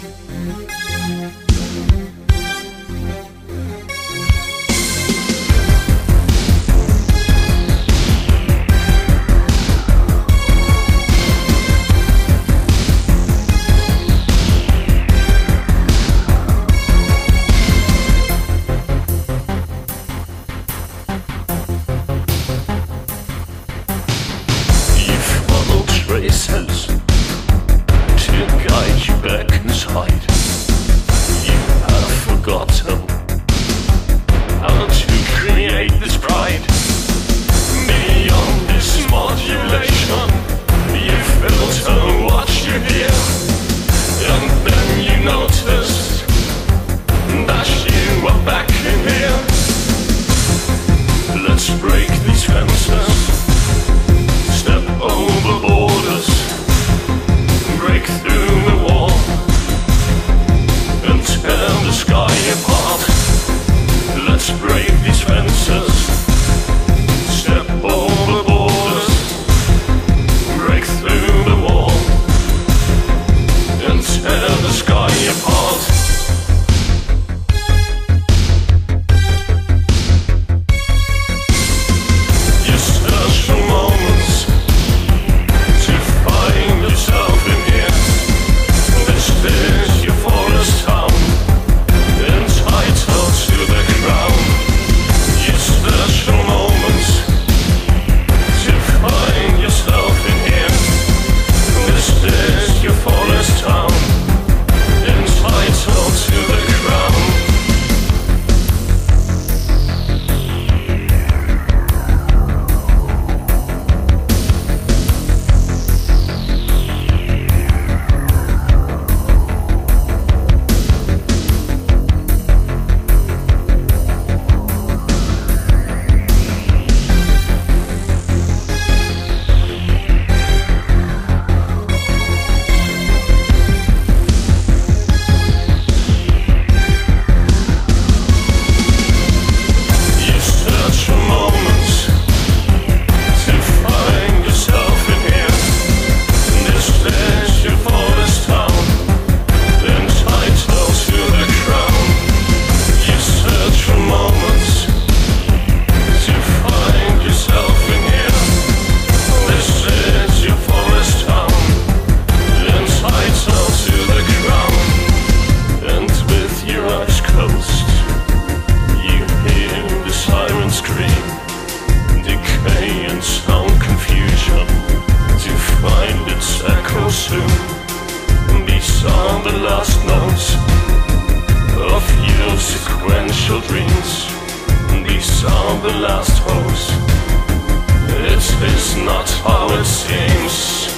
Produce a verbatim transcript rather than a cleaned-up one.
Traces to guide you back inside. You have forgotten how to create this pride. Beyond this modulation, you filter what you hear, and then you notice that you are back in here. Let's break these fences, step over borders, break through the wall, and tear the sky apart. Let's break these fences, step over borders, break through the wall, and tear the sky apart. You search for moments to find yourself in here. This is your forest town, entitled to the crown. You search for moments to find yourself in here. This is your forest town, entitled to the crown. Scream, decay and sound confusion, to find its echo soon. These are the last notes of your sequential dreams. These are the last hopes. It is not how it seems.